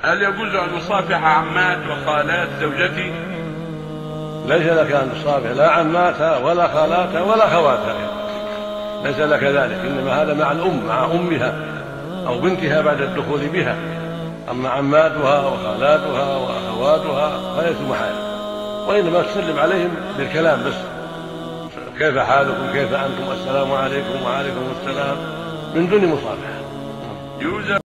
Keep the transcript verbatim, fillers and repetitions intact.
هل يجوز أن أصافح عمات وخالات زوجتي؟ ليس لك أن تصافح لا عماتها ولا خالاتها ولا خواتها، ليس لك ذلك، إنما هذا مع الأم، مع أمها أو بنتها بعد الدخول بها. أما عماتها وخالاتها وأخواتها فليسوا محارم، وإنما تسلم عليهم بالكلام بس، كيف حالكم، كيف أنتم، السلام عليكم وعليكم السلام، من دون مصافحة.